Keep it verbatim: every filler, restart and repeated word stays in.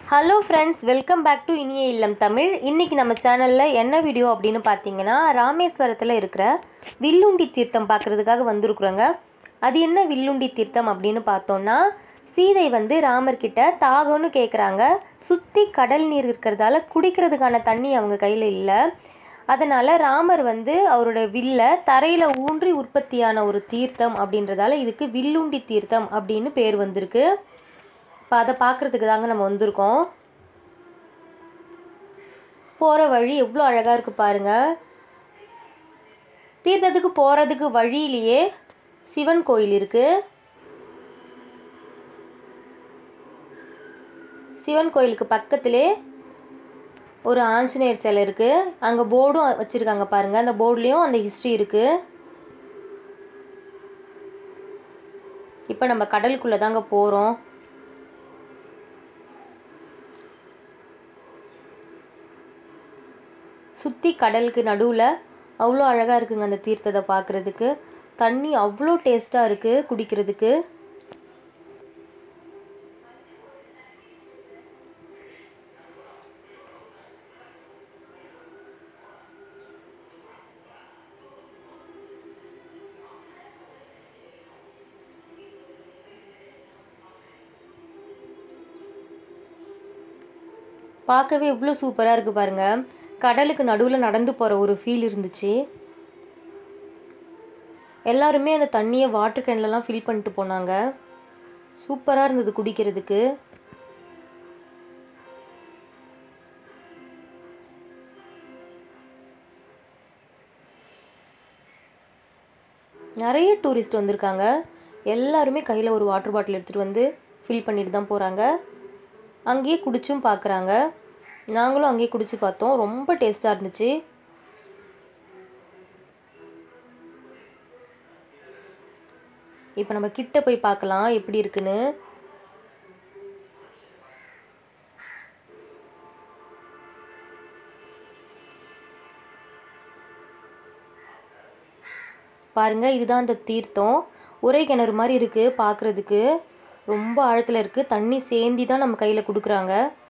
Hello friends, welcome back to Iniya Illam Tamil. இன்றைக்கி நம்ம சேனலில் என்ன வீடியோ அப்படின்னு பார்த்தீங்கன்னா, ராமேஸ்வரத்தில் இருக்கிற வில்லுண்டி தீர்த்தம் பார்க்குறதுக்காக வந்திருக்குறோங்க. அது என்ன வில்லுண்டி தீர்த்தம் அப்படின்னு பார்த்தோன்னா, சீதை வந்து ராமர்கிட்ட தாகம்னு கேட்குறாங்க. சுற்றி கடல் நீர் இருக்கிறதால குடிக்கிறதுக்கான தண்ணி அவங்க கையில் இல்லை. அதனால் ராமர் வந்து அவரோட வில்லை தரையில் ஊன்றி உற்பத்தியான ஒரு தீர்த்தம் அப்படின்றதால இதுக்கு வில்லுண்டி தீர்த்தம் அப்படின்னு பேர் வந்திருக்கு. இப்போ அதை பார்க்குறதுக்கு தாங்க நம்ம வந்திருக்கோம். போகிற வழி எவ்வளோ அழகாக இருக்குது பாருங்கள். தீர்த்தத்துக்கு போகிறதுக்கு வழியிலேயே சிவன் கோயில் இருக்குது. சிவன் கோயிலுக்கு பக்கத்திலே ஒரு ஆஞ்சநேயர் சிலை இருக்குது. அங்கே போர்டும் வச்சுருக்காங்க பாருங்கள். அந்த போர்ட்லேயும் அந்த ஹிஸ்ட்ரி இருக்குது. இப்போ நம்ம கடலுக்குள்ளே தாங்க போகிறோம். சுற்றி கடலுக்கு நடுவில் அவ்வளோ அழகாக இருக்குங்க அந்த தீர்த்தத்தை பார்க்குறதுக்கு. தண்ணி அவ்வளோ டேஸ்ட்டாக இருக்குது குடிக்கிறதுக்கு. பார்க்கவே எவ்வளோ சூப்பராக இருக்குது பாருங்கள். கடலுக்கு நடுவில் நடந்து போகிற ஒரு ஃபீல் இருந்துச்சு. எல்லாருமே அந்த தண்ணியை வாட்டர் கேன்லலாம் ஃபில் பண்ணிட்டு போனாங்க. சூப்பராக இருந்தது குடிக்கிறதுக்கு. நிறைய டூரிஸ்ட் வந்திருக்காங்க. எல்லாருமே கையில் ஒரு வாட்டர் பாட்டில் எடுத்துகிட்டு வந்து ஃபில் பண்ணிட்டு தான் போகிறாங்க. அங்கேயே குடிச்சும் பார்க்குறாங்க. நாங்களும் அங்கேயே குடிச்சு பார்த்தோம். ரொம்ப டேஸ்ட்டாக இருந்துச்சு. இப்போ நம்ம கிட்ட போய் பார்க்கலாம் எப்படி இருக்குன்னு. பாருங்க, இதுதான் அந்த தீர்த்தம். ஒரே கிணறு மாதிரி இருக்குது பார்க்குறதுக்கு. ரொம்ப ஆழத்தில் இருக்குது. தண்ணி சேந்தி தான் நம்ம கையில் கொடுக்குறாங்க.